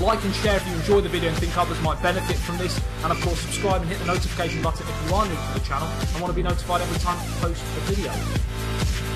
like and share if you enjoy the video and think others might benefit from this, and of course subscribe and hit the notification button if you are new to the channel and want to be notified every time I post a video.